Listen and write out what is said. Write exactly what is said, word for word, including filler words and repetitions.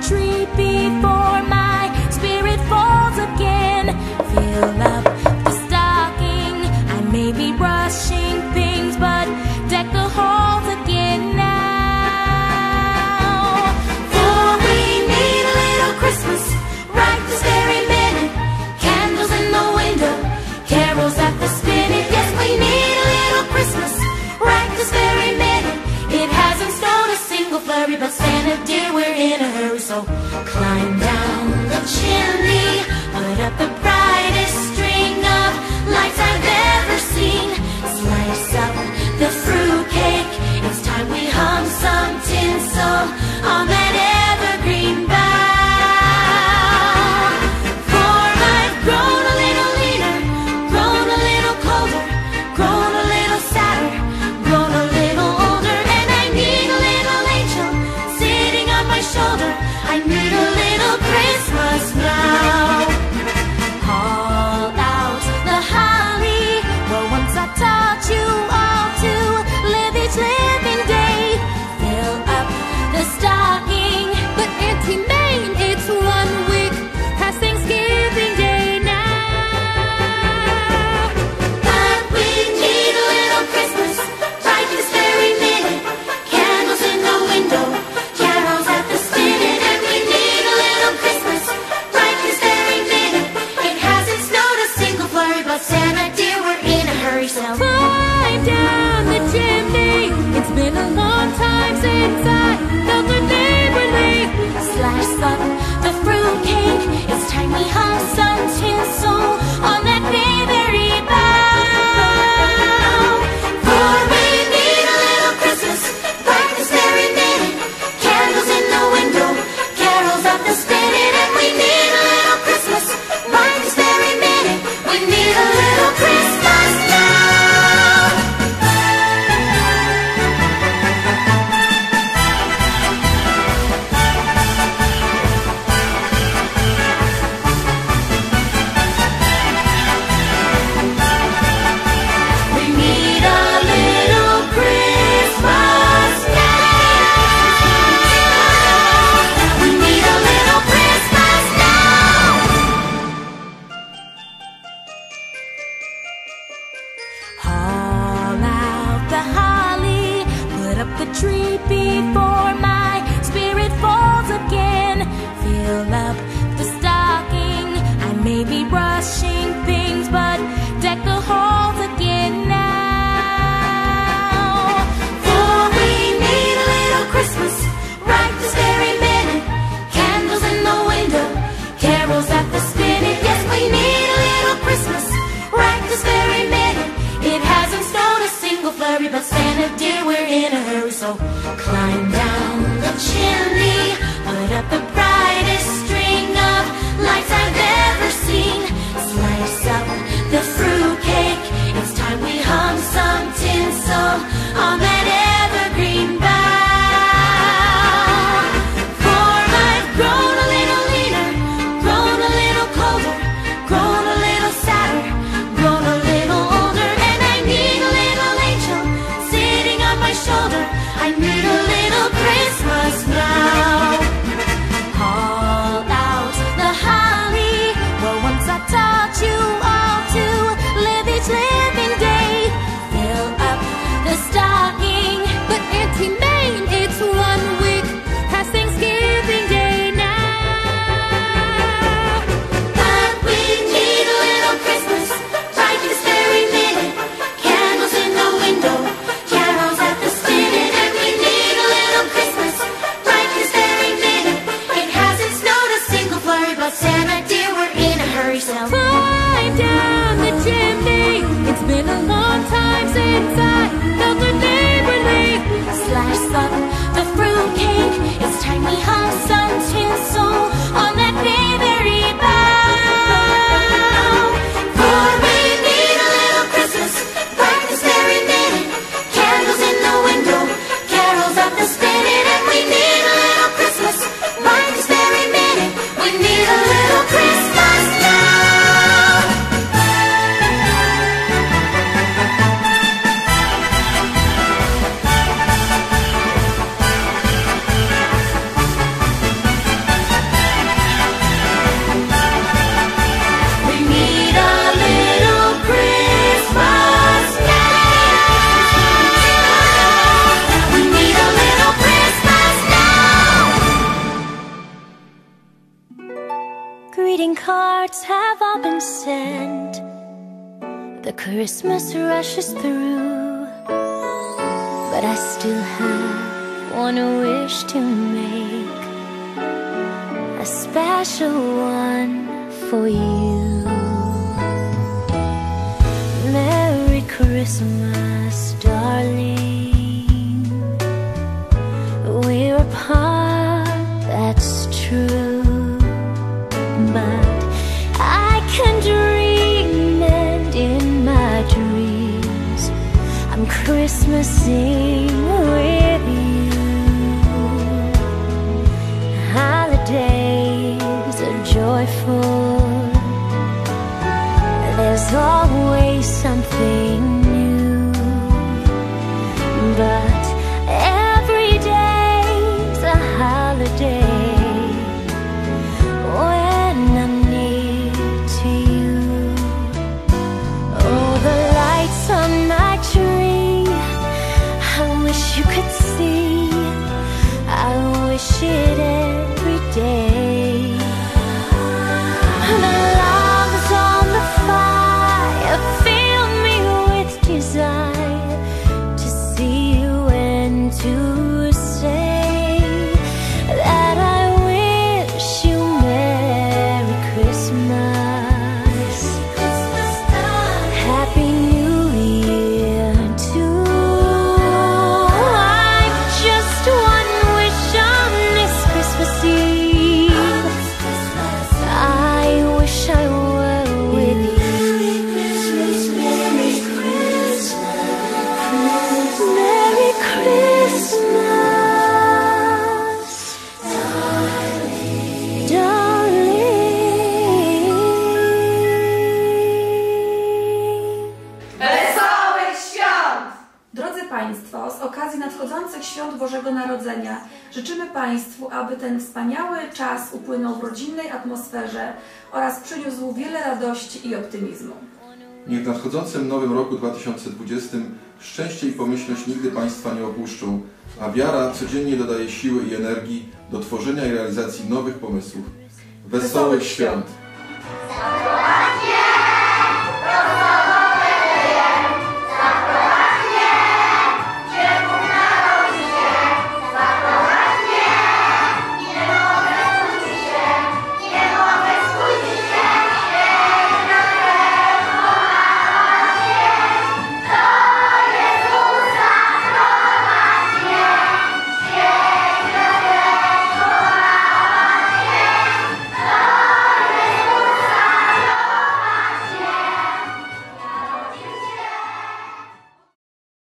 tree before my spirit falls again. Fill up the stocking. I may be rushing things, but deck the halls again now. For we need a little Christmas right this very minute. Candles in the window, carols at the spinet. Yes, we need a little Christmas right this very minute. It hasn't snowed a single flurry, but Santa dear, we're in a hurry. So climb down the chimney, put up the brightest string of lights I've ever seen. Slice up the fruitcake, it's time we hung some tinsel on that evergreen bough. For I've grown a little leaner, grown a little colder, grown a little sadder, grown a little older, and I need a little angel sitting on my shoulder. I need a little Christmas now. Call out the holly, well, once I taught you all to live each living day. Fill up the stocking, but Auntie Mame, it's one week past Thanksgiving Day now. But we need a little Christmas right this very minute. Candles in the window, carols at the spinet, and we need a little Christmas right this very minute. It hasn't snowed a single flurry, but Santa dear, we're in a hurry. So climb down the chimney. It's been a long time since I felt the neighborly. Slice up the fruitcake, it's time we hung some tinsel on that very bough. For we need a little Christmas right this very minute. Candles in the window, carols at the spinet, and we need a little Christmas right this very minute. We need a little Christmas now. We need a little Christmas now. We need a little Christmas now. Haul out the holly, put up the tree before my spirit falls again. Fill up the stocking. I may be rushing things, but deck the halls again now. For we need a little Christmas right this very minute. Candles in the window, carols at the spinet. Yes, we need a little Christmas right this very minute. It hasn't snowed a single flurry, but Santa dear, we're in a hurry. So climb down the chimney, put up the brightest string of lights I've ever seen. Slice up the fruitcake, it's time we hung some tinsel on that evergreen bough. For I've grown a little leaner, grown a little colder, grown a little sadder, grown a little older, and I need a little angel sitting on my shoulder. I need a little Christmas now. Call out the holly, well, once I taught you all to live each living day. Fill up the stocking, but Auntie Mame, it's one week past Thanksgiving Day now. But we need a little Christmas right this very minute. Candles in the window, carols at the spinet, and we need a little Christmas right this very minute. It hasn't snowed a single flurry, but Santa dear, we're in a hurry. So climb down the chimney. It's been a long time since I felt the neighborly. Slice up the fruitcake, it's time we hung some tinsel on that very bough. For we need a little Christmas right this very minute. Candles in the window, carols at the spinet, and we need a little Christmas right this very minute. We need a little Christmas now. Christmas rushes through, but I still have one wish to make, a special one for you. Merry Christmas, darling. We're apart, that's true, but I can dream, and in my dreams I'm Christmasing with you. Holidays are joyful, there's always something new, but every day's a holiday when I'm near to you. Oh, the lights on my tree, I wish you could see, I wish it every day. The logs on the fire fill me with desire to see you and to say that I wish you Merry Christmas, Happy New Year too. I've just one wish on this Christmas Eve, I wish I were with you. Merry Christmas, Merry Christmas, darling. Wesołych świąt! Drodzy Państwo, z okazji nadchodzących świąt Bożego Narodzenia życzymy Państwu, aby ten wspaniały czas upłynął w rodzinnej atmosferze oraz przyniósł wiele radości i optymizmu. Niech w nadchodzącym nowym roku dwa tysiące dwudziestym szczęście i pomyślność nigdy Państwa nie opuszczą, a wiara codziennie dodaje siły i energii do tworzenia i realizacji nowych pomysłów. Wesołych świąt!